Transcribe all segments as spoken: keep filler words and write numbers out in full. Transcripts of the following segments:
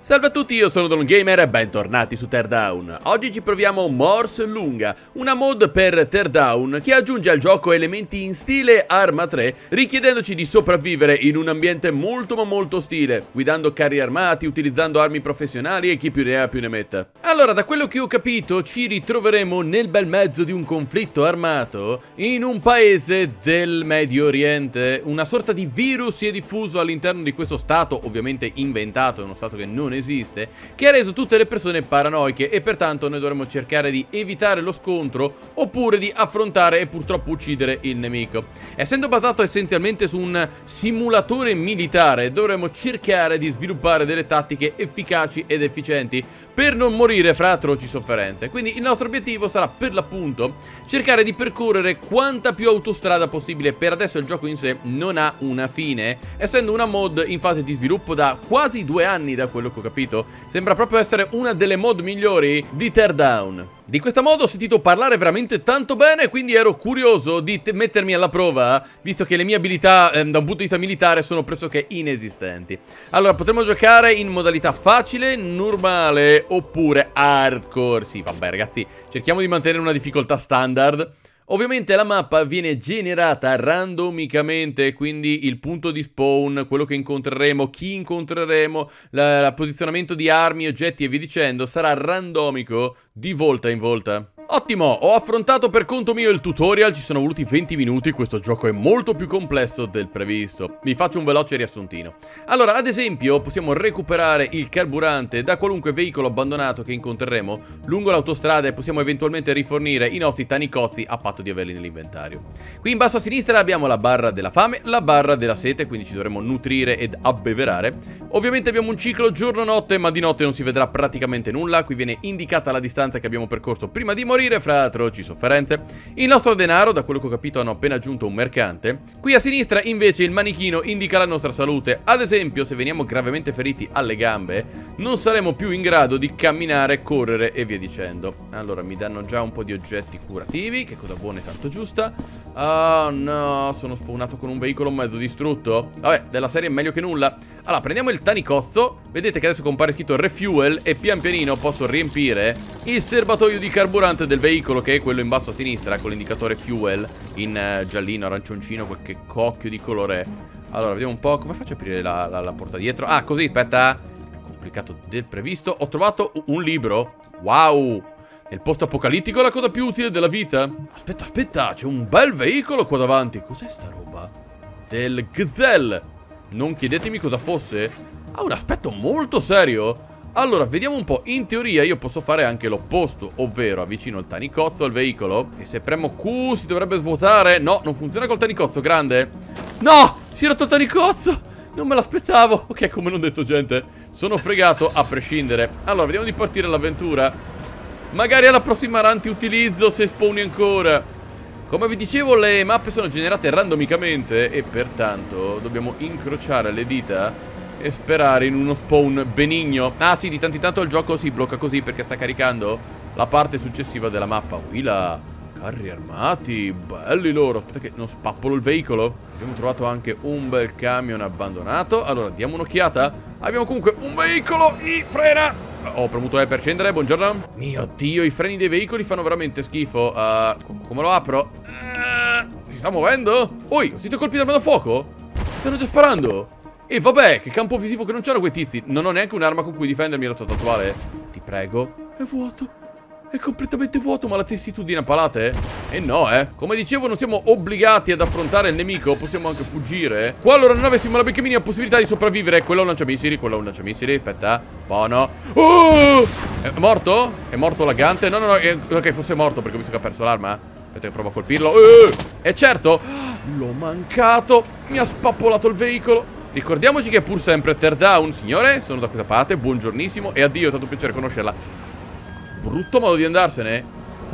Salve a tutti, io sono DonGamer e bentornati su Teardown. Oggi ci proviamo Morse Lunga, una mod per Teardown che aggiunge al gioco elementi in stile Arma tre, richiedendoci di sopravvivere in un ambiente molto ma molto ostile, guidando carri armati, utilizzando armi professionali e chi più ne ha più ne metta. Allora, da quello che ho capito, ci ritroveremo nel bel mezzo di un conflitto armato in un paese del Medio Oriente. Una sorta di virus si è diffuso all'interno di questo stato, ovviamente inventato, è uno stato che non esiste, che ha reso tutte le persone paranoiche e pertanto noi dovremo cercare di evitare lo scontro oppure di affrontare e purtroppo uccidere il nemico. Essendo basato essenzialmente su un simulatore militare, dovremo cercare di sviluppare delle tattiche efficaci ed efficienti per non morire fra atroci sofferenze. Quindi il nostro obiettivo sarà per l'appunto cercare di percorrere quanta più autostrada possibile. Per adesso il gioco in sé non ha una fine, essendo una mod in fase di sviluppo da quasi due anni, da quello che ho capito. Sembra proprio essere una delle mod migliori di Teardown. Di questa mod ho sentito parlare veramente tanto bene, quindi ero curioso di mettermi alla prova, visto che le mie abilità eh, da un punto di vista militare sono pressoché inesistenti. Allora, potremo giocare in modalità facile, normale oppure hardcore. Sì, vabbè ragazzi, cerchiamo di mantenere una difficoltà standard. Ovviamente la mappa viene generata randomicamente, quindi il punto di spawn, quello che incontreremo, chi incontreremo, il posizionamento di armi, oggetti e via dicendo sarà randomico di volta in volta. Ottimo, ho affrontato per conto mio il tutorial, ci sono voluti venti minuti, questo gioco è molto più complesso del previsto. Vi faccio un veloce riassuntino. Allora, ad esempio, possiamo recuperare il carburante da qualunque veicolo abbandonato che incontreremo lungo l'autostrada e possiamo eventualmente rifornire i nostri tanicozzi a patto di averli nell'inventario. Qui in basso a sinistra abbiamo la barra della fame, la barra della sete, quindi ci dovremo nutrire ed abbeverare. Ovviamente abbiamo un ciclo giorno-notte, ma di notte non si vedrà praticamente nulla. Qui viene indicata la distanza che abbiamo percorso prima di morire fra atroci sofferenze. Il nostro denaro, da quello che ho capito hanno appena aggiunto un mercante. Qui a sinistra invece il manichino indica la nostra salute. Ad esempio, se veniamo gravemente feriti alle gambe non saremo più in grado di camminare, correre e via dicendo. Allora, mi danno già un po' di oggetti curativi, che cosa buona e tanto giusta. Oh no, sono spawnato con un veicolo mezzo distrutto. Vabbè, della serie è meglio che nulla. Allora, prendiamo il tanicozzo. Vedete che adesso compare scritto refuel e pian pianino posso riempire il serbatoio di carburante del veicolo, che è quello in basso a sinistra con l'indicatore fuel in uh, giallino, arancioncino, quel che cocchio di colore è. Allora, vediamo un po'. Come faccio a aprire la, la, la porta dietro? Ah, così, aspetta. Complicato del previsto. Ho trovato un libro. Wow. Nel posto apocalittico la cosa più utile della vita. Aspetta, aspetta, c'è un bel veicolo qua davanti. Cos'è sta roba? Del Gazelle. Non chiedetemi cosa fosse. Ha un aspetto molto serio. Allora, vediamo un po'. In teoria io posso fare anche l'opposto, ovvero avvicino il tanicozzo al veicolo e se premo Q si dovrebbe svuotare. No, non funziona col tanicozzo grande. No, si è rotto il tanicozzo. Non me l'aspettavo. Ok, come non detto, gente, sono fregato a prescindere. Allora, vediamo di partire l'avventura. Magari alla prossima run ti utilizzo se spawni ancora. Come vi dicevo, le mappe sono generate randomicamente e pertanto dobbiamo incrociare le dita e sperare in uno spawn benigno. Ah sì, di tanto in tanto il gioco si blocca così perché sta caricando la parte successiva della mappa. Uila, carri armati, belli loro. Aspetta che non spappolo il veicolo. Abbiamo trovato anche un bel camion abbandonato. Allora, diamo un'occhiata. Abbiamo comunque un veicolo. I frena. Ho premuto E per scendere, buongiorno. Mio Dio, i freni dei veicoli fanno veramente schifo. uh, Come lo apro? Uh, si sta muovendo? Oi, ho sentito colpi d'arma da fuoco? Stanno già sparando. E vabbè, che campo visivo che non c'erano quei tizi. Non ho neanche un'arma con cui difendermi allo stato attuale. Ti prego. È vuoto. È completamente vuoto, ma la tessitudine a palate? E no, eh. Come dicevo, non siamo obbligati ad affrontare il nemico. Possiamo anche fuggire. Qualora non avessimo la benché minima possibilità di sopravvivere. Quello è un lanciamissili, quello è un lanciamissili. Aspetta. Buono. Oh! È morto? È morto laggante? No, no, no. È... Ok, fosse morto perché ho visto che ha perso l'arma. Aspetta che provo a colpirlo. Eh! E certo, l'ho mancato. Mi ha spappolato il veicolo. Ricordiamoci che è pur sempre Teardown, signore. Sono da questa parte, buongiornissimo e addio, è stato un piacere conoscerla. Brutto modo di andarsene.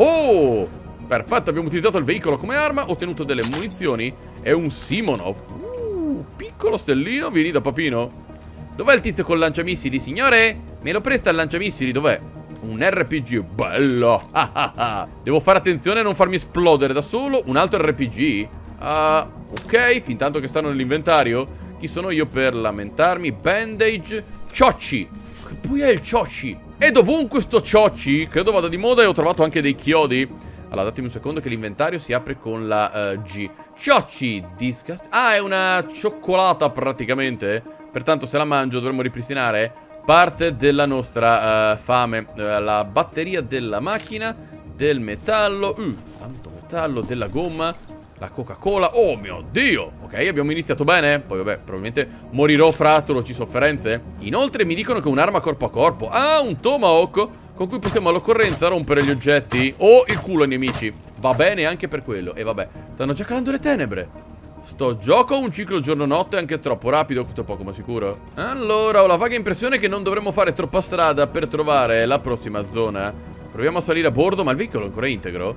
Oh, perfetto, abbiamo utilizzato il veicolo come arma, ottenuto delle munizioni e un Simonov. Uh, piccolo stellino, vieni da papino. Dov'è il tizio col lanciamissili, signore? Me lo presta il lanciamissili, dov'è? Un R P G, bello. Ah, ah, ah. Devo fare attenzione a non farmi esplodere da solo. Un altro R P G. uh, Ok, fin tanto che stanno nell'inventario. Chi sono io per lamentarmi? Bandage, ciocci. Che poi è il Chochi. E dovunque sto Chochi, credo vada di moda, e ho trovato anche dei chiodi. Allora, datemi un secondo che l'inventario si apre con la uh, G. Chochi Disgust. Ah, è una cioccolata praticamente. Pertanto se la mangio dovremmo ripristinare parte della nostra uh, fame. uh, La batteria della macchina, del metallo, uh, tanto metallo, della gomma, la Coca-Cola. Oh mio Dio. Ok, abbiamo iniziato bene. Poi vabbè, probabilmente morirò fra atroci sofferenze. Inoltre mi dicono che è un'arma corpo a corpo. Ah, un Tomahawk con cui possiamo all'occorrenza rompere gli oggetti o il culo ai nemici. Va bene anche per quello. E vabbè, stanno già calando le tenebre. Sto gioco ha un ciclo giorno-notte anche troppo rapido, questo è poco ma sicuro. Allora, ho la vaga impressione che non dovremmo fare troppa strada per trovare la prossima zona. Proviamo a salire a bordo, ma il veicolo è ancora integro?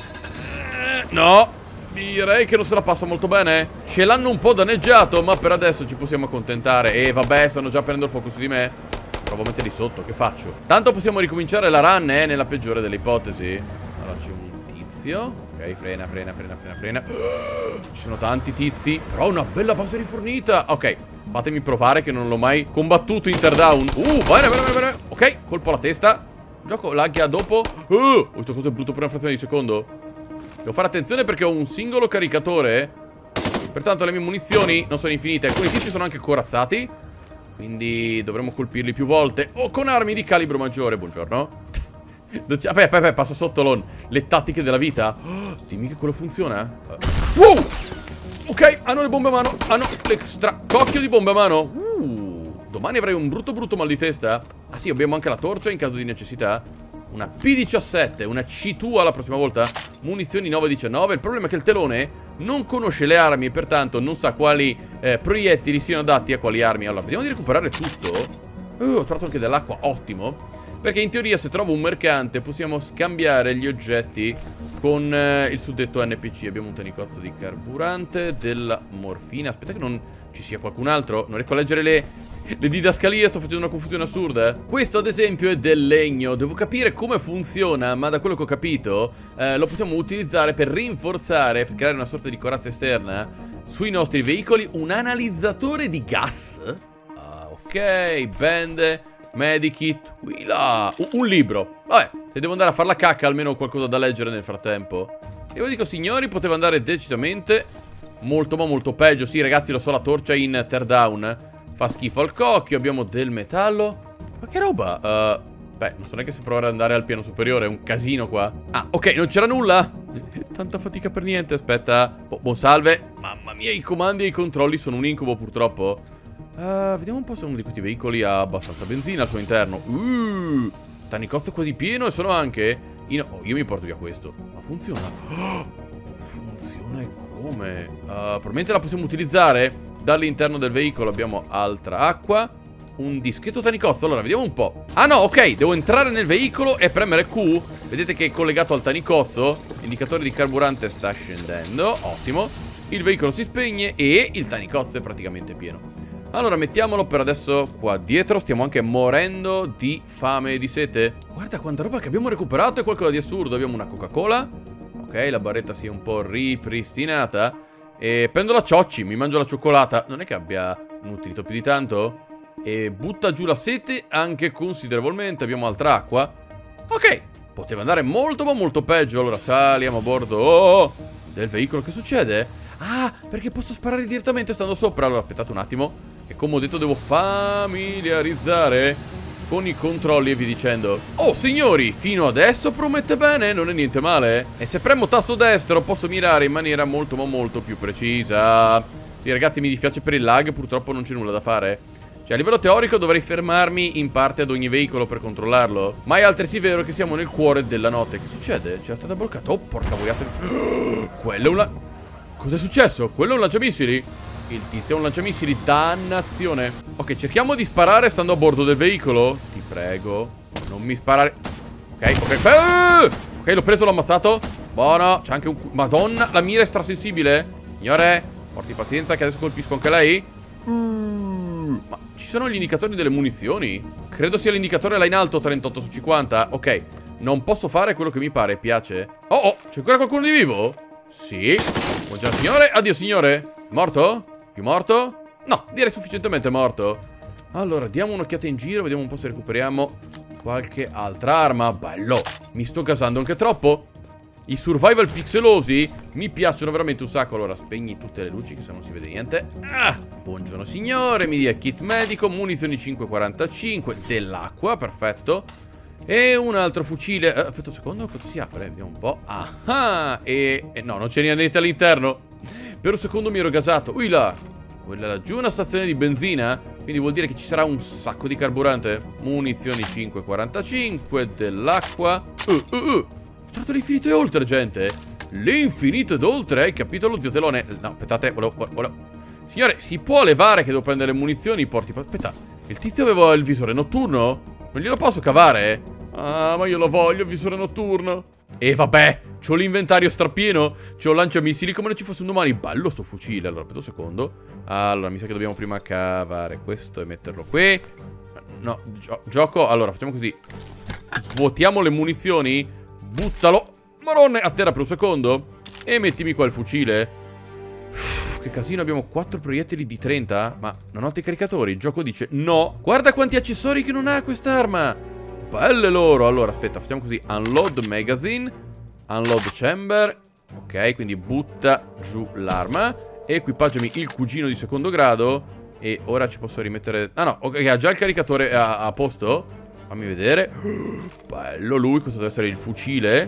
Eh, no, direi che non se la passa molto bene. Ce l'hanno un po' danneggiato, ma per adesso ci possiamo accontentare. E vabbè, stanno già prendendo il fuoco su di me. Provo a metterli sotto, che faccio? Tanto possiamo ricominciare la run, eh, nella peggiore delle ipotesi. Allora c'è un tizio. Ok, frena, frena, frena, frena, frena. Ci sono tanti tizi, però una bella base rifornita. Ok, fatemi provare che non l'ho mai combattuto in teardown. Uh, bene, bene, bene, bene. Ok, colpo alla testa. Gioco lagghia dopo. Uh, questo coso è brutto per una frazione di secondo. Devo fare attenzione perché ho un singolo caricatore. Pertanto le mie munizioni non sono infinite. Alcuni tizi sono anche corazzati, quindi dovremmo colpirli più volte. O con armi di calibro maggiore. Buongiorno. Aspetta, aspetta, passa sotto l'on. Le tattiche della vita. Oh, dimmi che quello funziona. uh. Wow. Ok, hanno le bombe a mano. Hanno l'extra cocchio di bombe a mano. uh, Domani avrei un brutto brutto mal di testa. Ah sì, abbiamo anche la torcia in caso di necessità. Una P diciassette, una C due la prossima volta. Munizioni nove diciannove. Il problema è che il telone non conosce le armi e pertanto non sa quali eh, proiettili siano adatti a quali armi. Allora, vediamo di recuperare tutto. uh, Ho trovato anche dell'acqua, ottimo. Perché in teoria se trovo un mercante possiamo scambiare gli oggetti con eh, il suddetto N P C. Abbiamo un tanicozzo di carburante, della morfina. Aspetta che non ci sia qualcun altro. Non riesco a leggere le, le didascalie, sto facendo una confusione assurda. Questo ad esempio è del legno. Devo capire come funziona, ma da quello che ho capito eh, lo possiamo utilizzare per rinforzare, per creare una sorta di corazza esterna sui nostri veicoli. Un analizzatore di gas. ah, Ok, bende, medikit, qui là. Uh, un libro. Vabbè, se devo andare a fare la cacca almeno ho qualcosa da leggere nel frattempo. E io dico signori, poteva andare decisamente molto ma molto peggio. Sì ragazzi, lo so, la torcia in teardown fa schifo al cocchio. Abbiamo del metallo. Ma che roba? uh, Beh, non so neanche se provare ad andare al piano superiore. È un casino qua. Ah, ok, non c'era nulla. Tanta fatica per niente, aspetta. oh, Buon salve. Mamma mia, i comandi e i controlli sono un incubo purtroppo. Uh, vediamo un po' se uno di questi veicoli ha abbastanza benzina al suo interno. Uh, tanicozzo quasi pieno e sono anche in... Oh, io mi porto via questo. Ma funziona? Oh, funziona e come? Uh, probabilmente la possiamo utilizzare dall'interno del veicolo. Abbiamo altra acqua. Un dischetto tanicozzo. Allora, vediamo un po'. Ah no, ok, devo entrare nel veicolo e premere Q. Vedete che è collegato al tanicozzo. L'indicatore di carburante sta scendendo. Ottimo. Il veicolo si spegne e il tanicozzo è praticamente pieno. Allora mettiamolo per adesso qua dietro. Stiamo anche morendo di fame e di sete. Guarda quanta roba che abbiamo recuperato. È qualcosa di assurdo. Abbiamo una Coca-Cola. Ok, la barretta si è un po' ripristinata. E prendo la Chochi, mi mangio la cioccolata. Non è che abbia nutrito più di tanto. E butta giù la sete anche considerevolmente. Abbiamo altra acqua. Ok, poteva andare molto ma molto peggio. Allora saliamo a bordo oh, del veicolo. Che succede? Ah, perché posso sparare direttamente stando sopra. Allora aspettate un attimo, e come ho detto devo familiarizzare con i controlli e vi dicendo. Oh signori, fino adesso promette bene, non è niente male. E se premo tasto destro posso mirare in maniera molto ma molto più precisa. Sì ragazzi, mi dispiace per il lag, purtroppo non c'è nulla da fare. Cioè a livello teorico dovrei fermarmi in parte ad ogni veicolo per controllarlo, ma è altresì vero che siamo nel cuore della notte. Che succede? C'è stata bloccata. Oh porca boiata. Quello è una... Cos'è successo? Quello è un lanciamissili? Il tizio è un lanciamissili, dannazione. Ok, cerchiamo di sparare stando a bordo del veicolo. Ti prego, non mi sparare. Ok, ok. Ok, l'ho preso, l'ho ammazzato. Buono, c'è anche un... Madonna, la mira è strasensibile. Signore, porti pazienza che adesso colpisco anche lei. Mm, ma ci sono gli indicatori delle munizioni? Credo sia l'indicatore là in alto, trentotto su cinquanta. Ok, non posso fare quello che mi pare, piace. Oh, oh, c'è ancora qualcuno di vivo? Sì. Buongiorno signore, addio signore. Morto? Più morto? No, direi sufficientemente morto. Allora, diamo un'occhiata in giro, vediamo un po' se recuperiamo qualche altra arma. Bello, mi sto gasando anche troppo. I survival pixelosi mi piacciono veramente un sacco. Allora, spegni tutte le luci che se no non si vede niente. Ah, buongiorno signore, mi dia kit medico, munizioni cinque quarantacinque, dell'acqua, perfetto. E un altro fucile. eh, Aspetta un secondo, cosa si apre? Vediamo un po'. Ah, e, e no, non c'è niente all'interno. Per un secondo mi ero gasato. Ui là, quella laggiù è una stazione di benzina, quindi vuol dire che ci sarà un sacco di carburante. Munizioni cinque quarantacinque, dell'acqua. Uh, uh, uh. Tra l'infinito e oltre, gente. L'infinito ed oltre, hai capito lo zio Telone? No, aspettate, volevo, volevo... Signore, si può levare che devo prendere le munizioni? Porti... Aspetta, il tizio aveva il visore notturno? Non glielo posso cavare? Ah, ma io lo voglio, il visore notturno. E vabbè, c'ho l'inventario strapieno. C'ho lanciamissili come non ci fosse un domani. Bello sto fucile. Allora, aspetta un secondo. Allora, mi sa che dobbiamo prima cavare questo e metterlo qui. No, gio gioco. Allora, facciamo così. Svuotiamo le munizioni. Buttalo, marone, a terra per un secondo. E mettimi qua il fucile. Uff, che casino, abbiamo quattro proiettili di trenta. Ma non ho altri caricatori, il gioco dice no. Guarda quanti accessori che non ha quest'arma. Belle loro. Allora, aspetta, facciamo così. Unload magazine, unload chamber. Ok, quindi butta giù l'arma. Equipaggiami il cugino di secondo grado. E ora ci posso rimettere... Ah no, ok, ha già il caricatore a, a posto. Fammi vedere. Bello lui, questo deve essere il fucile.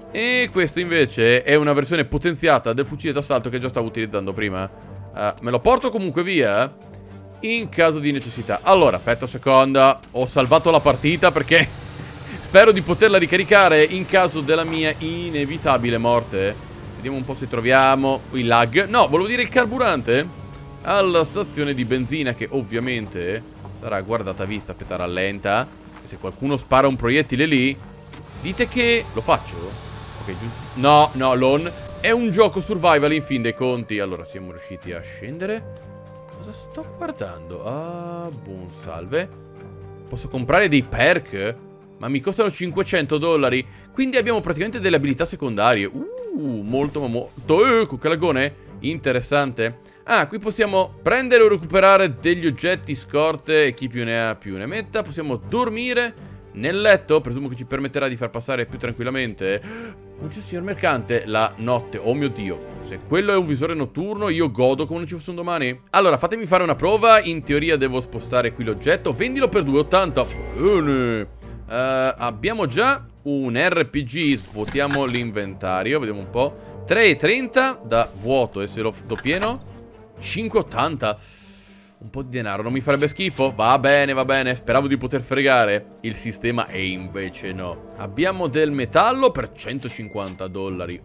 E questo invece è una versione potenziata del fucile d'assalto che già stavo utilizzando prima. uh, Me lo porto comunque via in caso di necessità. Allora, aspetta un secondo. Ho salvato la partita perché spero di poterla ricaricare in caso della mia inevitabile morte. Vediamo un po' se troviamo il lag. No, volevo dire il carburante alla stazione di benzina, che ovviamente sarà guardata vista. Aspetta, rallenta. Se qualcuno spara un proiettile lì, dite che lo faccio. Ok, giusto. No, no, l'on è un gioco survival in fin dei conti. Allora, siamo riusciti a scendere. Cosa sto guardando? Ah, buon salve. Posso comprare dei perk? Ma mi costano cinquecento dollari. Quindi abbiamo praticamente delle abilità secondarie. Uh, molto, ma molto. Eh, che lagone. Interessante. Ah, qui possiamo prendere o recuperare degli oggetti, scorte, e chi più ne ha più ne metta. Possiamo dormire nel letto, presumo che ci permetterà di far passare più tranquillamente. Non c'è signor mercante la notte. Oh mio Dio, se quello è un visore notturno io godo come non ci fosse un domani. Allora, fatemi fare una prova. In teoria devo spostare qui l'oggetto. Vendilo per due e ottanta. Bene. uh, Abbiamo già un R P G. Svuotiamo l'inventario, vediamo un po'. Tre e trenta da vuoto, e se lo do pieno cinque e ottanta. Un po' di denaro non mi farebbe schifo? Va bene, va bene. Speravo di poter fregare il sistema e invece no. Abbiamo del metallo per centocinquanta dollari.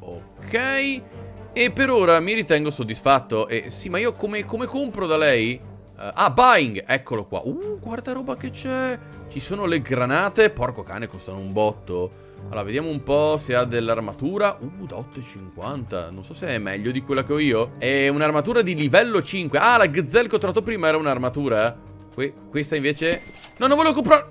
Ok. E per ora mi ritengo soddisfatto. E sì, ma io come, come compro da lei? Uh, ah, buying. Eccolo qua. Uh, guarda roba che c'è. Ci sono le granate. Porco cane, costano un botto. Allora, vediamo un po' se ha dell'armatura. Uh, da otto e cinquanta. Non so se è meglio di quella che ho io. È un'armatura di livello cinque. Ah, la Gazelle che ho trovato prima era un'armatura. Que questa invece... No, non volevo comprare...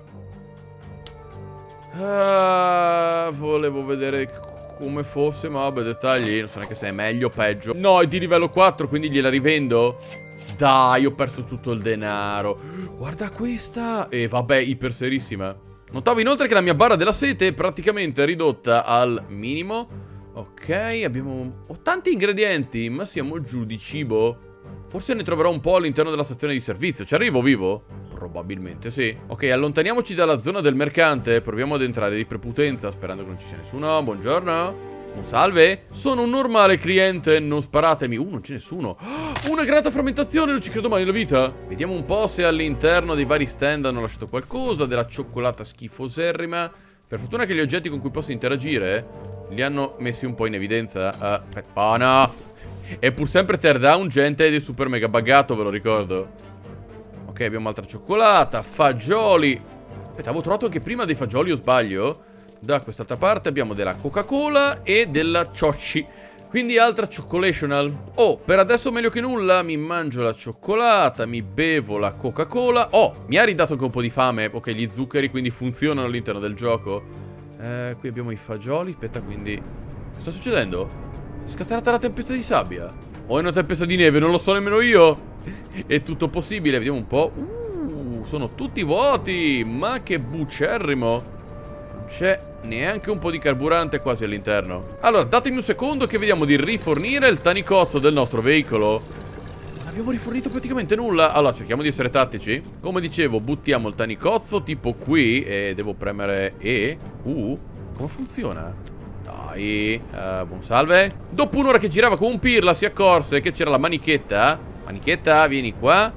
Ah, volevo vedere come fosse, ma vabbè, dettagli. Non so neanche se è meglio o peggio. No, è di livello quattro, quindi gliela rivendo. Dai, ho perso tutto il denaro. Guarda questa. E vabbè, iper serissima. Notavo inoltre che la mia barra della sete è praticamente ridotta al minimo. Ok, abbiamo oh, tanti ingredienti, ma siamo giù di cibo. Forse ne troverò un po' all'interno della stazione di servizio. Ci arrivo vivo? Probabilmente sì. Ok, allontaniamoci dalla zona del mercante. Proviamo ad entrare di prepotenza, sperando che non ci sia nessuno. Buongiorno. Un salve. Sono un normale cliente, non sparatemi. Uh, non c'è nessuno. Una granata frammentazione, non ci credo mai nella vita. Vediamo un po' se all'interno dei vari stand hanno lasciato qualcosa. Della cioccolata schifoserrima. Per fortuna che gli oggetti con cui posso interagire li hanno messi un po' in evidenza. uh, Aspetta, oh no. È pur sempre teardown, gente, ed è super mega buggato, ve lo ricordo. Ok, abbiamo altra cioccolata. Fagioli. Aspetta, avevo trovato anche prima dei fagioli, o sbaglio? Da quest'altra parte abbiamo della Coca-Cola e della Ciocci. Quindi altra ciocolational. Oh, per adesso meglio che nulla. Mi mangio la cioccolata, mi bevo la Coca-Cola. Oh, mi ha ridato anche un po' di fame. Ok, gli zuccheri quindi funzionano all'interno del gioco. eh, Qui abbiamo i fagioli. Aspetta, quindi che sta succedendo? È scattata la tempesta di sabbia? O è una tempesta di neve? Non lo so nemmeno io. È tutto possibile, vediamo un po'. Uh, sono tutti vuoti. Ma che bucerrimo. C'è neanche un po' di carburante quasi all'interno. Allora, datemi un secondo che vediamo di rifornire il tanicozzo del nostro veicolo. Non abbiamo rifornito praticamente nulla. Allora, cerchiamo di essere tattici. Come dicevo, buttiamo il tanicozzo tipo qui. E devo premere E. U. Come funziona? Dai, uh, buon salve. Dopo un'ora che girava con un pirla si accorse che c'era la manichetta. Manichetta, vieni qua.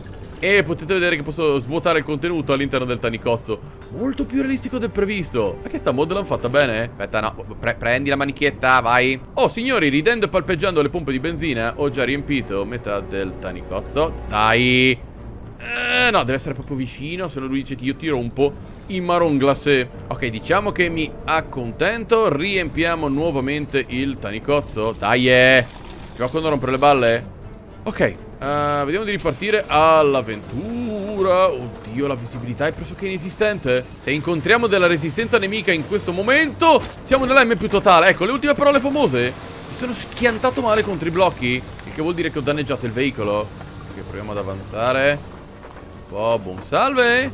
E potete vedere che posso svuotare il contenuto all'interno del tanicozzo. Molto più realistico del previsto. Ma che sta mod l'hanno fatta bene? Aspetta, no, pre prendi la manichetta, vai. Oh, signori, ridendo e palpeggiando le pompe di benzina, ho già riempito metà del tanicozzo. Dai. Eh, no, deve essere proprio vicino. Se no lui dice che io tiro un po' in marron glacé. Ok, diciamo che mi accontento. Riempiamo nuovamente il tanicozzo. Dai, eh. Gioco non rompere le balle. Ok, uh, vediamo di ripartire all'avventura. Oddio, la visibilità è pressoché inesistente. Se incontriamo della resistenza nemica in questo momento, siamo nell'M più totale. Ecco, le ultime parole famose. Mi sono schiantato male contro i blocchi, il che vuol dire che ho danneggiato il veicolo. Ok, proviamo ad avanzare. Oh, buon salve.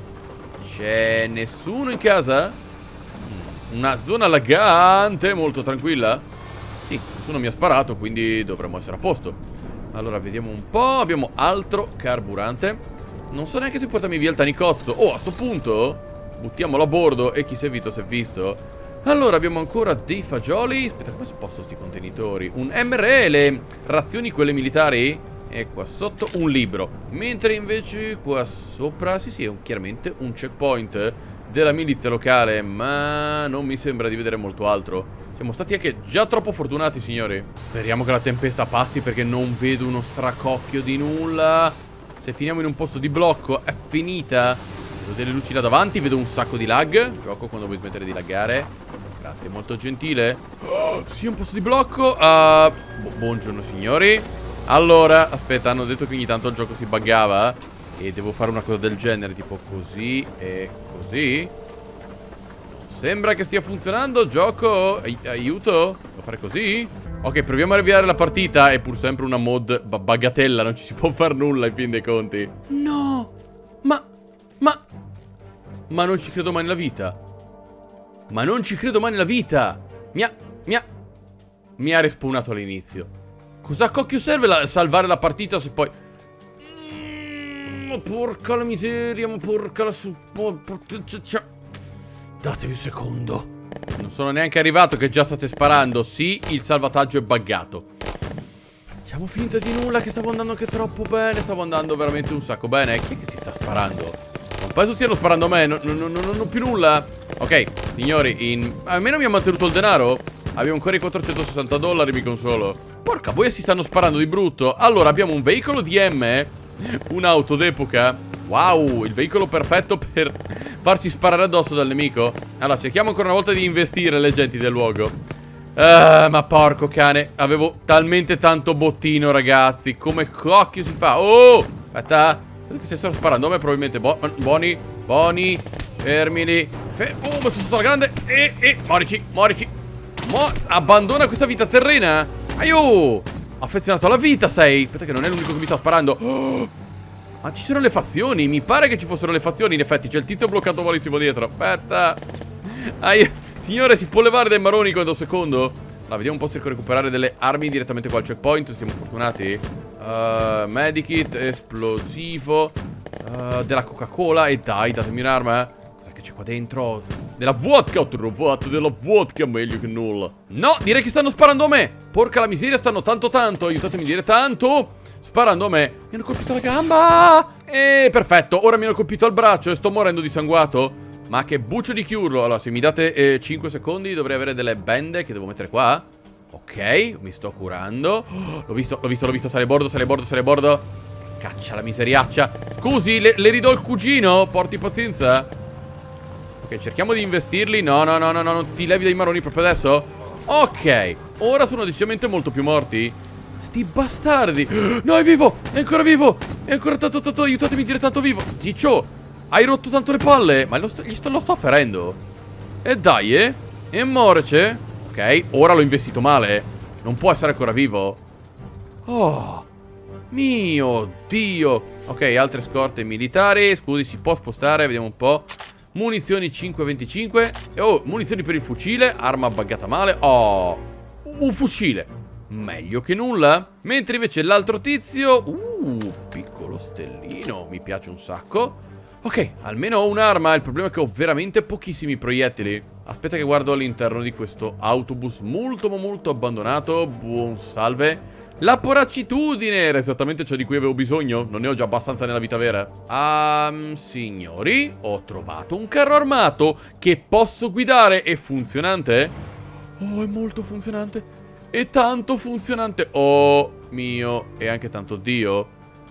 C'è nessuno in casa? Una zona lagante, molto tranquilla. Sì, nessuno mi ha sparato, quindi dovremmo essere a posto. Allora, vediamo un po'. Abbiamo altro carburante. Non so neanche se portarmi via il tanicozzo. Oh, a sto punto buttiamolo a bordo e chi si è visto si è visto. Allora, abbiamo ancora dei fagioli. Aspetta, come sposto sti contenitori? Un M R, le razioni quelle militari. E qua sotto un libro. Mentre invece qua sopra, sì sì, è un, chiaramente un checkpoint della milizia locale. Ma non mi sembra di vedere molto altro. Siamo stati anche già troppo fortunati, signori. Speriamo che la tempesta passi, perché non vedo uno stracocchio di nulla. Se finiamo in un posto di blocco è finita. Vedo delle luci là davanti, vedo un sacco di lag. Gioco quando vuoi smettere di laggare. Grazie, molto gentile. Oh, sì, un posto di blocco. uh, bu Buongiorno, signori. Allora, aspetta, hanno detto che ogni tanto il gioco si buggava e devo fare una cosa del genere, tipo così e così. Sembra che stia funzionando, gioco. Ai aiuto. Devo fare così? Ok, proviamo a riavviare la partita. È pur sempre una mod bagatella, non ci si può far nulla in fin dei conti. No. Ma Ma Ma non ci credo mai nella vita. Ma non ci credo mai nella vita. Mi ha Mi ha Mi ha respawnato all'inizio. Cosa cocchio serve la, salvare la partita se poi... Mm, ma porca la miseria. Ma porca la su... Datemi un secondo. Non sono neanche arrivato che già state sparando. Sì, il salvataggio è buggato. Facciamo finta di nulla, che stavo andando anche troppo bene. Stavo andando veramente un sacco bene. Chi è che si sta sparando? Non penso stiano sparando a me. Non, non, non, non ho più nulla. Ok, signori, in... almeno mi ha mantenuto il denaro. Abbiamo ancora i quattrocentosessanta dollari, mi consolo. Porca boia, si stanno sparando di brutto. Allora, abbiamo un veicolo D M, un'auto d'epoca. Wow, il veicolo perfetto per farci sparare addosso dal nemico. Allora, cerchiamo ancora una volta di investire le genti del luogo. Ah, ma porco cane, avevo talmente tanto bottino, ragazzi. Come cocchio si fa? Oh, aspetta. Credo che stessero sparando a me, probabilmente. Bo Boni, Boni, fermili. Fe oh, ma sono sotto la grande. E, e, morici, morici. Mo abbandona questa vita terrena. Aiuh, affezionato alla vita sei. Aspetta che non è l'unico che mi sta sparando. Oh. Ma ci sono le fazioni. Mi pare che ci fossero le fazioni. In effetti c'è il tizio bloccato malissimo dietro. Aspetta. Ai... Signore, si può levare dai maroni quando secondo? Allora, vediamo un po' se riesco a recuperare delle armi direttamente qua al checkpoint. Siamo fortunati. uh, Medikit, esplosivo, uh, della Coca-Cola. E dai, datemi un'arma. Cosa che c'è qua dentro? Della vodka. Ho trovato della vodka, meglio che nulla. No, direi che stanno sparando a me. Porca la miseria, stanno tanto tanto. Aiutatemi a dire tanto. Sparando a me. Mi hanno colpito la gamba. E perfetto, ora mi hanno colpito al braccio e sto morendo di sanguato. Ma che buccio di chiurlo. Allora, se mi date eh, cinque secondi dovrei avere delle bende che devo mettere qua. Ok, mi sto curando. oh, L'ho visto, l'ho visto, l'ho visto. Sale a bordo, sale a bordo, sale a bordo. Caccia la miseriaccia. Così, le, le ridò il cugino. Porti pazienza. Ok, cerchiamo di investirli. No, no, no, no, no, non ti levi dai maroni proprio adesso. Ok, ora sono decisamente molto più morti. Sti bastardi. No, è vivo, è ancora vivo. È ancora tanto, tanto, aiutatemi a dire tanto vivo. Ciccio, hai rotto tanto le palle. Ma lo sto, gli sto, lo sto ferendo. E dai, eh. E morce. Ok, ora l'ho investito male. Non può essere ancora vivo. Oh mio Dio. Ok, altre scorte militari. Scusi, si può spostare, vediamo un po'. Munizioni cinque venticinque. Oh, munizioni per il fucile. Arma buggata male. Oh, un fucile. Meglio che nulla. Mentre invece l'altro tizio... Uh, piccolo stellino. Mi piace un sacco. Ok, almeno ho un'arma. Il problema è che ho veramente pochissimi proiettili. Aspetta che guardo all'interno di questo autobus molto ma molto abbandonato. Buon salve. La poracitudine era esattamente ciò di cui avevo bisogno. Non ne ho già abbastanza nella vita vera. Um, signori, ho trovato un carro armato che posso guidare. È funzionante? Oh, è molto funzionante. È tanto funzionante. Oh mio. E anche tanto Dio.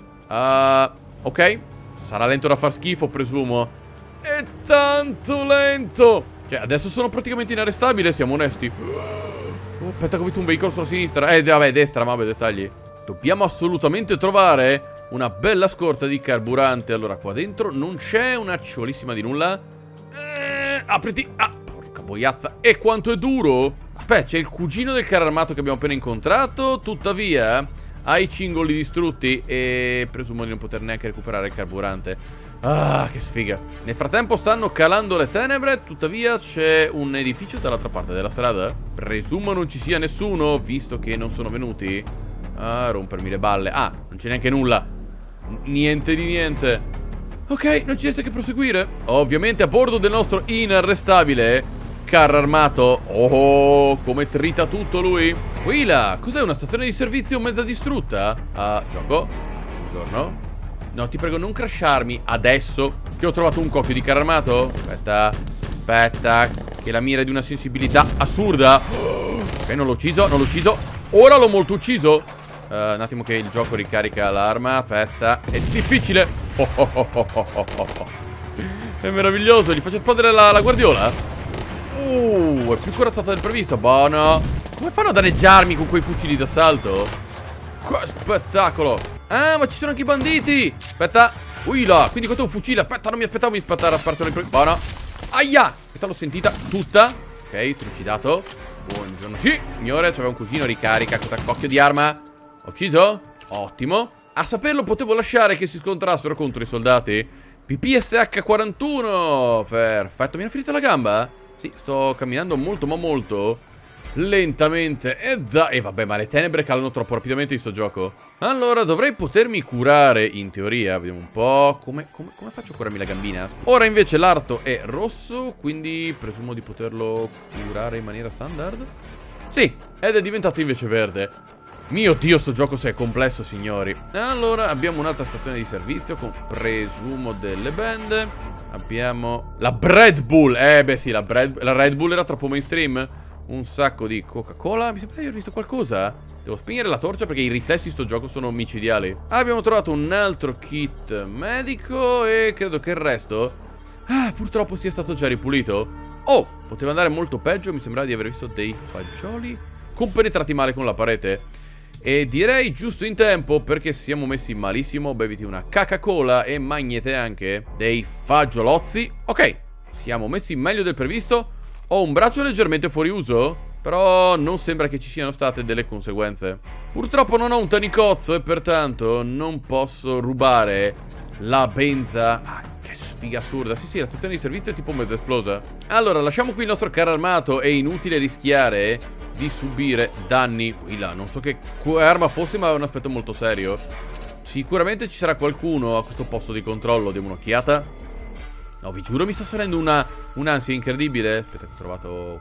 uh, Ok. Sarà lento da far schifo, presumo. È tanto lento. Cioè, adesso sono praticamente inarrestabile, siamo onesti. Oh, aspetta che ho visto un veicolo sulla sinistra. Eh, vabbè, destra, ma vabbè, dettagli. Dobbiamo assolutamente trovare una bella scorta di carburante. Allora, qua dentro non c'è una ciolissima di nulla. eh, Apriti. Ah, porca boiazza. E quanto è duro. Aspetta, c'è il cugino del carro armato che abbiamo appena incontrato. Tuttavia ha i cingoli distrutti e presumo di non poter neanche recuperare il carburante. Ah, che sfiga. Nel frattempo stanno calando le tenebre. Tuttavia c'è un edificio dall'altra parte della strada. Presumo non ci sia nessuno, visto che non sono venuti. Ah, rompermi le balle. Ah, non c'è neanche nulla. N niente di niente. Ok, non ci resta che proseguire. Ovviamente a bordo del nostro inarrestabile carro armato. Oh, come trita tutto lui. Qui là, cos'è, una stazione di servizio mezza distrutta? Ah, gioco. Buongiorno. No, ti prego, non crasharmi adesso che ho trovato un cocchio di carro armato. Aspetta, aspetta, che la mira è di una sensibilità assurda. Ok, non l'ho ucciso, non l'ho ucciso. Ora l'ho molto ucciso. uh, Un attimo che il gioco ricarica l'arma. Aspetta, è difficile. oh, oh, oh, oh, oh, oh. È meraviglioso, gli faccio esplodere la, la guardiola. Uh, è più corazzata del previsto. Buono. Come fanno a danneggiarmi con quei fucili d'assalto? Che spettacolo. Ah, ma ci sono anche i banditi. Aspetta. Ui là, quindi questo è un fucile. Aspetta, non mi aspettavo di spattare a sparsare il... Buona. Aia. Aspetta, l'ho sentita tutta. Ok, trucidato. Buongiorno. Sì, signore, c'aveva un cugino. Ricarica questa cocchio di arma. Ho ucciso? Ottimo. A saperlo potevo lasciare che si scontrassero contro i soldati. P P S H quarantuno. Perfetto. Mi hanno ferito la gamba? Sì, sto camminando molto ma molto lentamente. E da... E vabbè, ma le tenebre calano troppo rapidamente in sto gioco. Allora, dovrei potermi curare, in teoria. Vediamo un po'. Come, come, come faccio a curarmi la gambina? Ora invece l'arto è rosso, quindi presumo di poterlo curare in maniera standard. Sì, ed è diventato invece verde. Mio Dio, sto gioco se è complesso, signori. Allora, abbiamo un'altra stazione di servizio con, presumo, delle bende. Abbiamo la Red Bull. Eh, beh sì, la, Bread... la Red Bull era troppo mainstream. Un sacco di Coca-Cola. Mi sembra di aver visto qualcosa. Devo spegnere la torcia perché i riflessi di sto gioco sono micidiali. Abbiamo trovato un altro kit medico e credo che il resto ah, purtroppo sia stato già ripulito. Oh, poteva andare molto peggio. Mi sembra di aver visto dei fagioli compenetrati male con la parete. E direi giusto in tempo, perché siamo messi malissimo. Beviti una Coca-Cola e magnete anche dei fagiolozzi. Ok, siamo messi meglio del previsto. Ho un braccio leggermente fuori uso, però non sembra che ci siano state delle conseguenze. Purtroppo non ho un tanicozzo e pertanto non posso rubare la benza. Ah, che sfiga assurda. Sì, sì, la stazione di servizio è tipo mezzo esplosa. Allora, lasciamo qui il nostro carro armato. È inutile rischiare di subire danni. Qui là, non so che arma fosse, ma ha un aspetto molto serio. Sicuramente ci sarà qualcuno a questo posto di controllo. Diamo un'occhiata. No, vi giuro, mi sta salendo una un'ansia incredibile. Aspetta, che ho trovato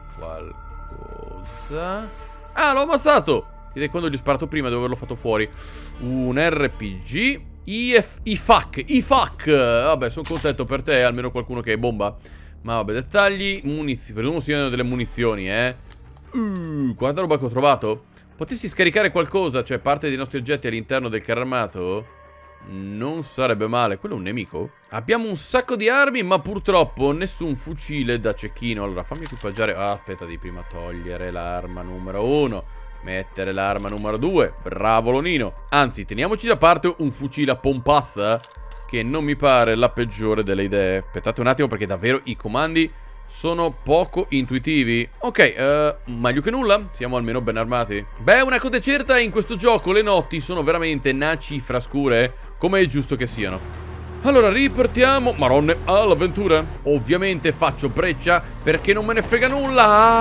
qualcosa. Ah, l'ho ammazzato. Ed è quando gli ho sparato prima, devo averlo fatto fuori. Un R P G. I F I F A C. I F A C. Vabbè, sono contento per te, almeno qualcuno che è bomba. Ma vabbè, dettagli. Munizioni. Per uno siano delle munizioni, eh. Uh, guarda roba che ho trovato. Potessi scaricare qualcosa, cioè parte dei nostri oggetti all'interno del carro armato, non sarebbe male. Quello è un nemico? Abbiamo un sacco di armi, ma purtroppo nessun fucile da cecchino. Allora fammi equipaggiare. Ah, aspetta, di prima togliere l'arma numero uno, mettere l'arma numero due. Bravo Lonino. Anzi, teniamoci da parte un fucile a pompazza, che non mi pare la peggiore delle idee. Aspettate un attimo, perché davvero i comandi sono poco intuitivi. Ok, uh, meglio che nulla. Siamo almeno ben armati. Beh, una cosa è certa, in questo gioco le notti sono veramente una cifra scure. come è giusto che siano. Allora ripartiamo, maronne, all'avventura. Ovviamente faccio breccia perché non me ne frega nulla.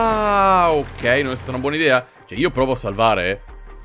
Ah, ok, non è stata una buona idea. Cioè io provo a salvare,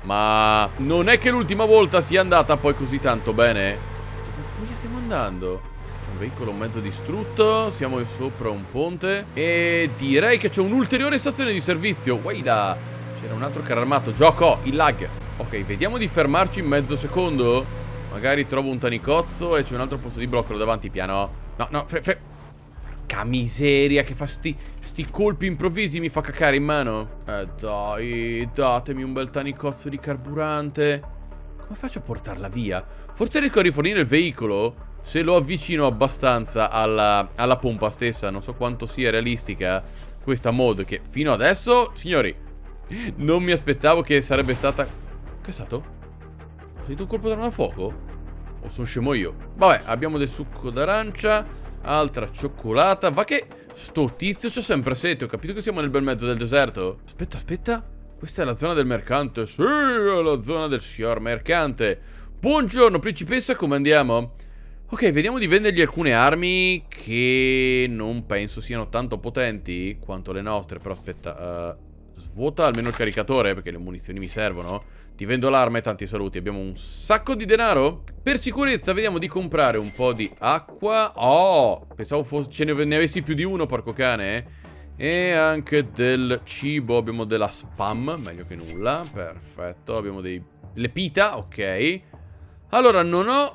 ma non è che l'ultima volta sia andata poi così tanto bene. Dove stiamo andando? C'è un veicolo mezzo distrutto. Siamo sopra un ponte e direi che c'è un'ulteriore stazione di servizio. Guarda, c'era un altro carro armato. Gioco, il lag. Ok, vediamo di fermarci in mezzo secondo. Magari trovo un tanicozzo e c'è un altro posto di blocco davanti, piano. No, no, fre, fre. Porca miseria, che fa sti, sti colpi improvvisi, mi fa cacare in mano. Eh dai, datemi un bel tanicozzo di carburante. Come faccio a portarla via? Forse riesco a rifornire il veicolo se lo avvicino abbastanza alla, alla pompa stessa. Non so quanto sia realistica questa mod, che fino adesso, signori, non mi aspettavo che sarebbe stata... Che è stato? Ho sentito un colpo d'arma da fuoco? O sono scemo io? Vabbè, abbiamo del succo d'arancia, altra cioccolata. Va che sto tizio c'ha sempre sete. Ho capito che siamo nel bel mezzo del deserto. Aspetta, aspetta. Questa è la zona del mercante. Sì, è la zona del signor mercante. Buongiorno, principessa, come andiamo? Ok, vediamo di vendergli alcune armi che non penso siano tanto potenti quanto le nostre. Però aspetta, uh, svuota almeno il caricatore, perché le munizioni mi servono. Ti vendo l'arma e tanti saluti. Abbiamo un sacco di denaro. Per sicurezza vediamo di comprare un po' di acqua. Oh, pensavo fosse, ce ne, ne avessi più di uno, porco cane. E anche del cibo. Abbiamo della spam, meglio che nulla. Perfetto, abbiamo dei... le pita, ok. Allora, non ho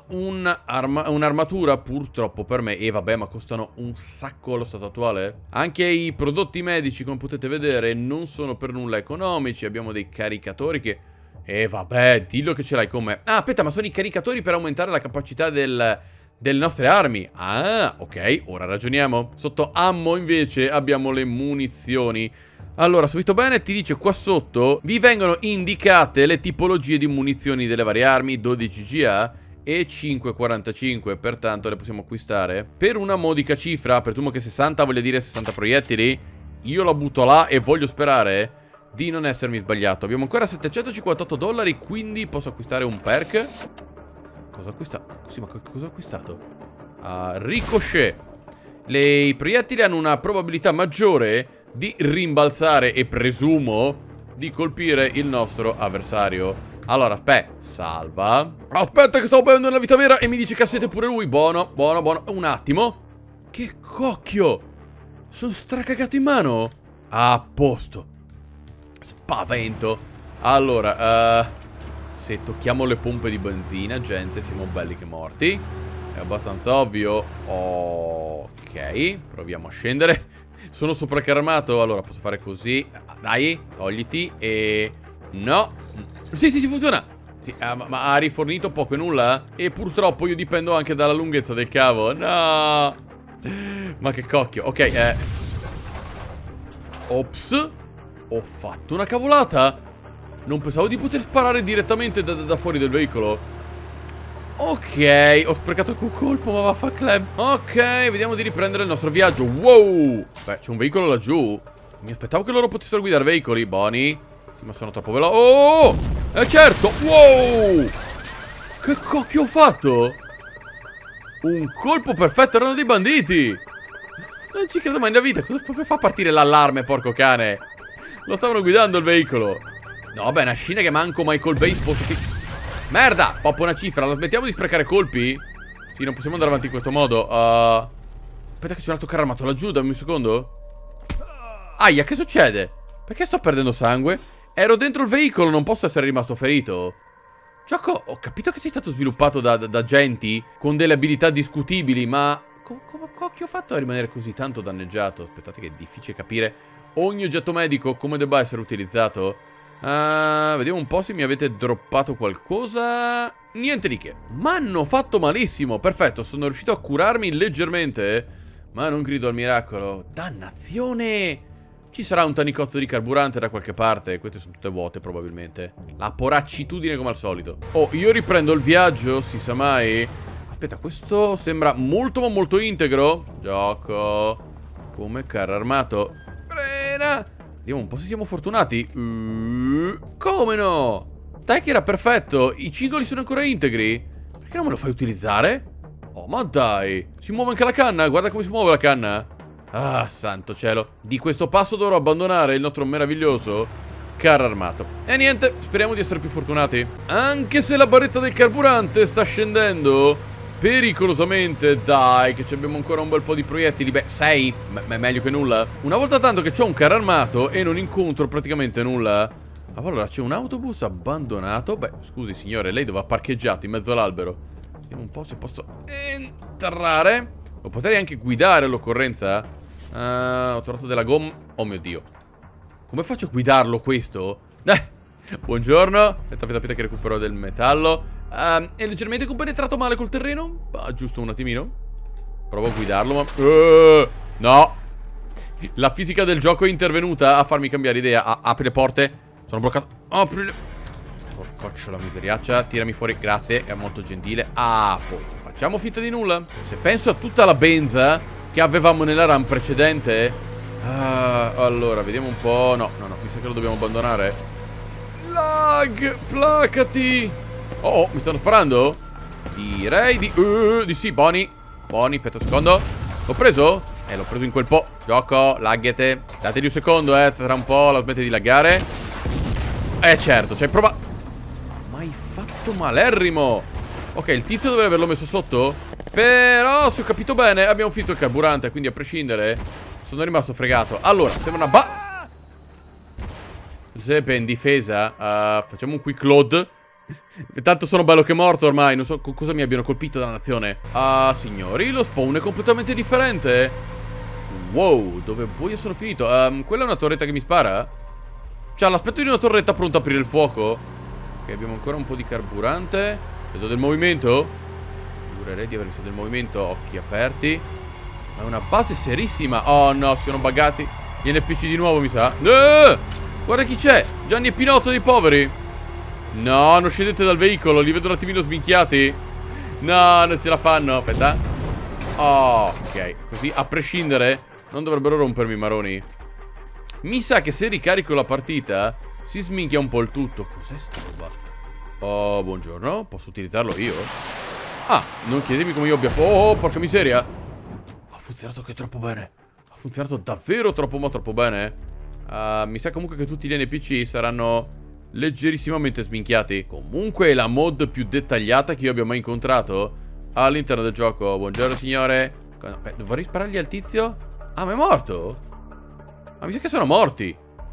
un'armatura un purtroppo per me. E vabbè, ma costano un sacco allo stato attuale. Anche i prodotti medici, come potete vedere, non sono per nulla economici. Abbiamo dei caricatori che... E vabbè, dillo che ce l'hai con me. Ah, aspetta, ma sono i caricatori per aumentare la capacità del, delle nostre armi. Ah, ok, ora ragioniamo. Sotto ammo invece abbiamo le munizioni. Allora, se ho visto bene, ti dice qua sotto vi vengono indicate le tipologie di munizioni delle varie armi, dodici G A e cinque quarantacinque. Pertanto le possiamo acquistare per una modica cifra. Presumo che sessanta voglia dire sessanta proiettili. Io la butto là e voglio sperare di non essermi sbagliato. Abbiamo ancora settecentocinquantotto dollari, quindi posso acquistare un perk. Cosa ho acquistato? Sì, ma cosa ho acquistato? Uh, ricochet. Le, I proiettili hanno una probabilità maggiore di rimbalzare e presumo di colpire il nostro avversario. Allora, aspetta, salva. Aspetta che stavo bevendo nella vita vera e mi dice che ha sete pure lui. Buono, buono, buono. Un attimo. Che cocchio. Sono stracagato in mano. A posto. Spavento. Allora, uh, se tocchiamo le pompe di benzina, gente, siamo belli che morti. È abbastanza ovvio. Ok, proviamo a scendere. Sono sopra il carro armato. Allora, posso fare così. Dai, togliti. E... no. Sì, sì, sì, funziona. Sì, uh, ma, ma ha rifornito poco e nulla. E purtroppo io dipendo anche dalla lunghezza del cavo. No. Ma che cocchio. Ok, eh. Ops. Ho fatto una cavolata. Non pensavo di poter sparare direttamente da, da fuori del veicolo. Ok, ho sprecato un colpo, ma vaffa club. Ok, vediamo di riprendere il nostro viaggio. Wow. Beh, c'è un veicolo laggiù. Mi aspettavo che loro potessero guidare veicoli. Boni. Sì, ma sono troppo veloce. Oh, eh certo. Wow. Che cocchio ho fatto? Un colpo perfetto, erano dei banditi. Non ci credo mai nella vita. Cosa fa partire l'allarme, porco cane? Lo stavano guidando il veicolo. No, vabbè, una scena che manco Michael Bay sposti. Merda, poppo una cifra. La smettiamo di sprecare colpi? Sì, non possiamo andare avanti in questo modo. uh... Aspetta che c'è un altro carro armato laggiù. Dammi un secondo. Aia, che succede? Perché sto perdendo sangue? Ero dentro il veicolo, non posso essere rimasto ferito. Gioco, ho capito che sei stato sviluppato da, da, da agenti con delle abilità discutibili, ma come co cocchio ho fatto a rimanere così tanto danneggiato? Aspettate che è difficile capire ogni oggetto medico come debba essere utilizzato. uh, Vediamo un po' se mi avete droppato qualcosa. Niente di che. Ma hanno fatto malissimo. Perfetto, sono riuscito a curarmi leggermente, ma non grido al miracolo. Dannazione. Ci sarà un tanicozzo di carburante da qualche parte. Queste sono tutte vuote probabilmente. La poraccitudine come al solito. Oh, io riprendo il viaggio, si sa mai. Aspetta, questo sembra molto ma molto integro. Gioco. Come carro armato. Frena. Vediamo un po' se siamo fortunati. uh, Come no? Dai che era perfetto. I cingoli sono ancora integri. Perché non me lo fai utilizzare? Oh, ma dai. Si muove anche la canna. Guarda come si muove la canna. Ah, santo cielo. Di questo passo dovrò abbandonare il nostro meraviglioso carro armato. E niente, speriamo di essere più fortunati. Anche se la barretta del carburante sta scendendo pericolosamente. Dai, che ci abbiamo ancora un bel po' di proiettili. Beh, sei, ma meglio che nulla. Una volta tanto che ho un carro armato e non incontro praticamente nulla. Allora, c'è un autobus abbandonato. Beh, scusi signore, lei dove ha parcheggiato in mezzo all'albero? Vediamo un po' se posso entrare. O potrei anche guidare all'occorrenza. uh, Ho trovato della gomma. Oh mio Dio. Come faccio a guidarlo questo? Eh, buongiorno. Aspetta, aspetta che recupero del metallo. uh, È leggermente compenetrato male col terreno. Ah, giusto un attimino. Provo a guidarlo ma uh, no. La fisica del gioco è intervenuta a farmi cambiare idea. ah, Apri le porte. Sono bloccato. Apri le... Porcoccio la miseriaccia. Tirami fuori, grazie, è molto gentile. Ah, poi facciamo finta di nulla. Se penso a tutta la benza che avevamo nella RAM precedente. Ah, allora, vediamo un po'. No, no, no, mi sa che lo dobbiamo abbandonare. Lag, placati. Oh, oh, mi stanno sparando? Direi di... Uh, di sì, Bonnie. Bonnie, aspetta un secondo. L'ho preso? Eh, l'ho preso in quel po'. Gioco, laggete. Dategli un secondo, eh, tra un po' la smette di laggare. Eh, certo, ci hai provato. Ma hai fatto malerrimo. Ok, il tizio dovrebbe averlo messo sotto. Però, se ho capito bene, abbiamo finito il carburante. Quindi, a prescindere, sono rimasto fregato. Allora, sembra una ba... Giuseppe in difesa. uh, Facciamo un quick load. Tanto sono bello che morto ormai. Non so con cosa mi abbiano colpito dalla nazione. Ah, uh, signori, lo spawn è completamente differente. Wow, dove boia sono finito? um, Quella è una torretta che mi spara? C'ha l'aspetto di una torretta pronta a aprire il fuoco. Ok, abbiamo ancora un po' di carburante. Vedo del movimento. Giurerei di aver visto del movimento. Occhi aperti. Ma è una base serissima. Oh no, si sono buggati gli N P C di nuovo, mi sa. No! Guarda chi c'è. Gianni e Pinotto dei poveri. No, non scendete dal veicolo. Li vedo un attimino sminchiati. No, non ce la fanno. Aspetta. Oh, ok. Così, a prescindere, non dovrebbero rompermi i maroni. Mi sa che se ricarico la partita si sminchia un po' il tutto. Cos'è sta roba? Oh, buongiorno. Posso utilizzarlo io? Ah, non chiedetemi come io abbia... Oh, porca miseria. Ha funzionato che troppo bene. Ha funzionato davvero troppo ma troppo bene. uh, Mi sa comunque che tutti gli N P C saranno leggerissimamente sminchiati. Comunque è la mod più dettagliata che io abbia mai incontrato all'interno del gioco. Buongiorno signore. Beh, vorrei sparargli al tizio. Ah, ma è morto? Ma mi sa che sono morti.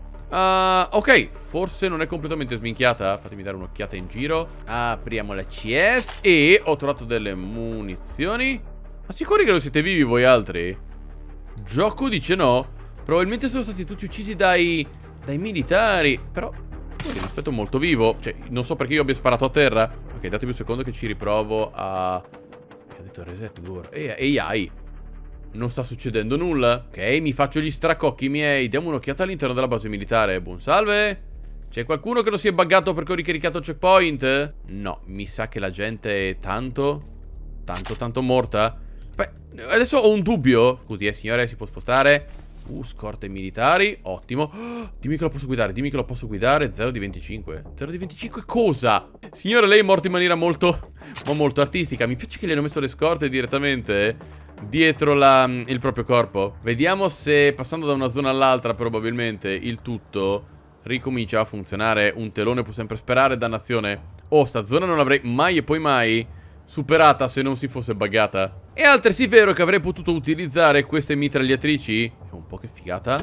uh, Ok, forse non è completamente sminchiata. Fatemi dare un'occhiata in giro. Apriamo la C S. E ho trovato delle munizioni. Ma sicuri che non siete vivi voi altri? Gioco dice no. Probabilmente sono stati tutti uccisi dai Dai militari. Però li aspetto molto vivo. Cioè, non so perché io abbia sparato a terra. Ok, datemi un secondo che ci riprovo a... Che ha detto reset gore. E A I. Non sta succedendo nulla. Ok, mi faccio gli stracocchi miei. Diamo un'occhiata all'interno della base militare. Buon salve. C'è qualcuno che non si è buggato perché ho ricaricato il checkpoint? No, mi sa che la gente è tanto Tanto tanto morta. Beh, adesso ho un dubbio. Scusi, eh signore, si può spostare. Uh, scorte militari, ottimo. oh, Dimmi che lo posso guidare, dimmi che lo posso guidare. Zero di venticinque. Zero di venticinque cosa? Signore, lei è morto in maniera molto Ma molto artistica. Mi piace che gli hanno messo le scorte direttamente dietro la, il proprio corpo. Vediamo se passando da una zona all'altra probabilmente il tutto ricomincia a funzionare. Un telone può sempre sperare, dannazione. Oh, sta zona non l'avrei mai e poi mai superata se non si fosse buggata. È altresì vero che avrei potuto utilizzare queste mitragliatrici. Un po' che figata.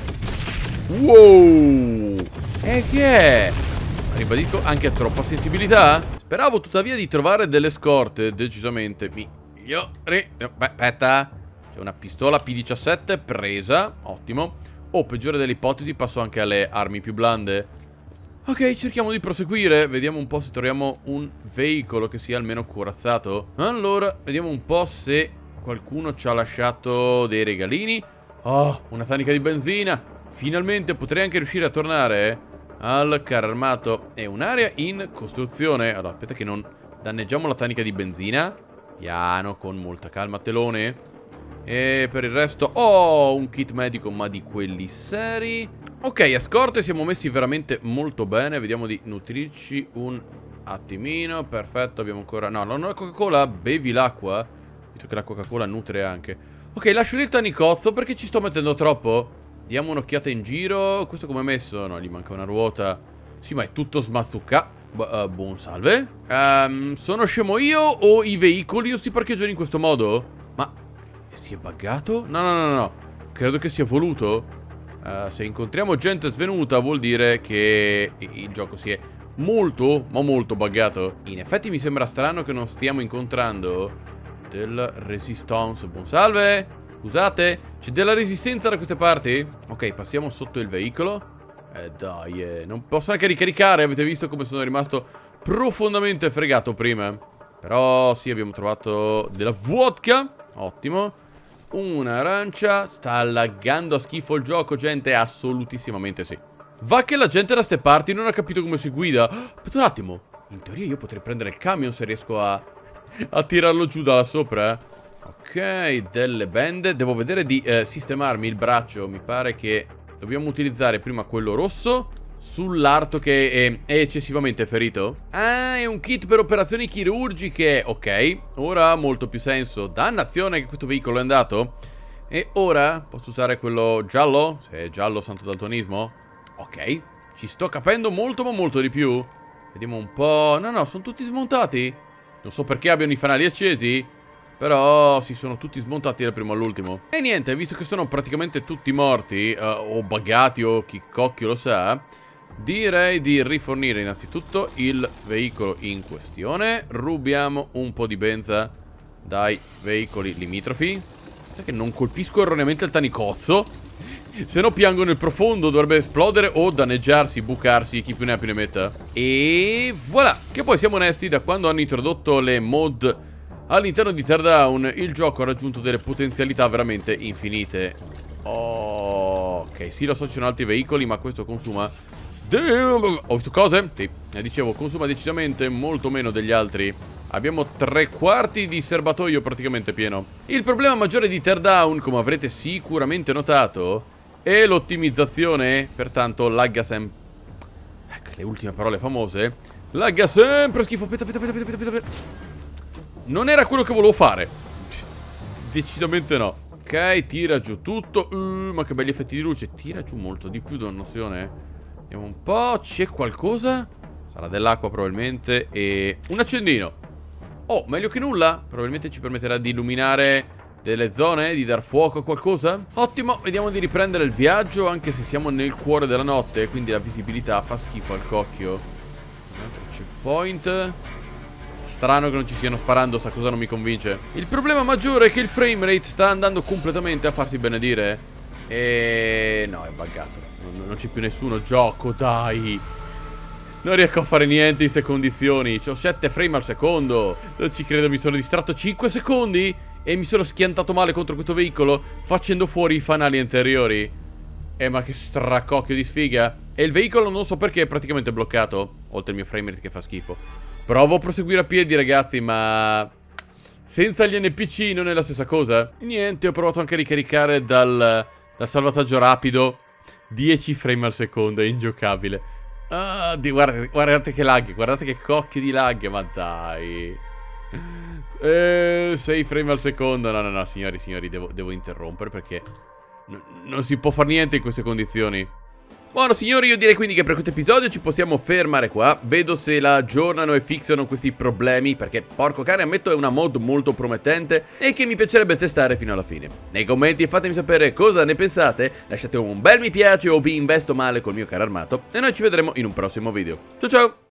Wow. E che è? Ribadisco, anche troppa sensibilità. Speravo tuttavia di trovare delle scorte decisamente migliori. Beh, aspetta. C'è una pistola P diciassette presa. Ottimo. O peggio delle ipotesi, passo anche alle armi più blande. Ok, cerchiamo di proseguire. Vediamo un po' se troviamo un veicolo che sia almeno corazzato. Allora, vediamo un po' se qualcuno ci ha lasciato dei regalini. Oh, una tanica di benzina. Finalmente potrei anche riuscire a tornare al carro armato. È un'area in costruzione. Allora, aspetta che non danneggiamo la tanica di benzina. Piano, con molta calma, telone. E per il resto ho un kit medico, ma di quelli seri. Ok, a scorte siamo messi veramente molto bene. Vediamo di nutrirci un attimino, perfetto, abbiamo ancora... No, non ho la Coca-Cola, bevi l'acqua, visto che la Coca-Cola nutre anche. Ok, lascio lì il tanicozzo perché ci sto mettendo troppo. Diamo un'occhiata in giro. Questo come è messo? No, gli manca una ruota. Sì, ma è tutto smazzucca. Bu uh, buon salve. um, Sono scemo io o i veicoli non si parcheggiano in questo modo? Ma si è buggato? No, no, no, no, credo che sia voluto. uh, Se incontriamo gente svenuta vuol dire che il gioco si è molto, ma molto buggato. In effetti mi sembra strano che non stiamo incontrando della resistance. Buon salve. Scusate, c'è della resistenza da queste parti? Ok, passiamo sotto il veicolo. Eh dai, eh, non posso neanche ricaricare. Avete visto come sono rimasto profondamente fregato prima. Però sì, abbiamo trovato della vodka. Ottimo. Un'arancia. Sta laggando a schifo il gioco, gente. Assolutissimamente sì. Va che la gente da ste parti non ha capito come si guida. Aspetta un attimo. In teoria io potrei prendere il camion se riesco a... a tirarlo giù da là sopra. Ok, delle bende. Devo vedere di eh, sistemarmi il braccio. Mi pare che dobbiamo utilizzare prima quello rosso sull'arto che è, è eccessivamente ferito. Ah, è un kit per operazioni chirurgiche. Ok, ora ha molto più senso. Dannazione che questo veicolo è andato. E ora posso usare quello giallo. Se è giallo, santo daltonismo. Ok, ci sto capendo molto ma molto di più. Vediamo un po'. No, no, sono tutti smontati. Non so perché abbiano i fanali accesi, però si sono tutti smontati dal primo all'ultimo. E niente, visto che sono praticamente tutti morti, uh, o buggati, o chi cocchio lo sa, direi di rifornire innanzitutto il veicolo in questione. Rubiamo un po' di benza dai veicoli limitrofi. Perché non colpisco erroneamente il tanicozzo? Se no piango nel profondo, dovrebbe esplodere o danneggiarsi, bucarsi, chi più ne ha più ne metta. E voilà, che poi siamo onesti, da quando hanno introdotto le mod all'interno di Teardown, il gioco ha raggiunto delle potenzialità veramente infinite. Oh, ok, sì, lo so, ci sono altri veicoli, ma questo consuma... Ho visto cose? Sì, eh, dicevo, consuma decisamente molto meno degli altri. Abbiamo tre quarti di serbatoio praticamente pieno. Il problema maggiore di Teardown, come avrete sicuramente notato, è l'ottimizzazione. Pertanto lagga sempre. Ecco, le ultime parole famose. Lagga sempre schifo. Aspetta, aspetta, aspetta, aspetta, aspetta. Non era quello che volevo fare. Decisamente no. Ok, tira giù tutto. uh, Ma che belli effetti di luce. Tira giù molto di più, dannazione. Vediamo un po'. C'è qualcosa? Sarà dell'acqua probabilmente. E un accendino. Oh, meglio che nulla. Probabilmente ci permetterà di illuminare delle zone, di dar fuoco a qualcosa. Ottimo, vediamo di riprendere il viaggio, anche se siamo nel cuore della notte, quindi la visibilità fa schifo al cocchio. Un altro checkpoint. Strano che non ci stiano sparando, sta cosa non mi convince. Il problema maggiore è che il framerate sta andando completamente a farsi benedire. E... no, è buggato. Non, non c'è più nessuno gioco, dai. Non riesco a fare niente in queste condizioni. C'ho sette frame al secondo. Non ci credo, mi sono distratto cinque secondi e mi sono schiantato male contro questo veicolo, facendo fuori i fanali anteriori. Eh, ma che stracocchio di sfiga. E il veicolo non so perché è praticamente bloccato, oltre il mio framerate che fa schifo. Provo a proseguire a piedi, ragazzi, ma senza gli N P C non è la stessa cosa. Niente, ho provato anche a ricaricare dal, dal salvataggio rapido. dieci frame al secondo, è ingiocabile. Ah, di, guardate, guardate che lag, guardate che cocchi di lag, ma dai. Eh, sei frame al secondo. No, no, no, signori, signori, devo, devo interrompere perché non si può fare niente in queste condizioni. Buono signori, io direi quindi che per questo episodio ci possiamo fermare qua. Vedo se la aggiornano e fixano questi problemi, perché porco cane, ammetto è una mod molto promettente e che mi piacerebbe testare fino alla fine. Nei commenti fatemi sapere cosa ne pensate, lasciate un bel mi piace o vi investo male col mio caro armato e noi ci vedremo in un prossimo video. Ciao ciao!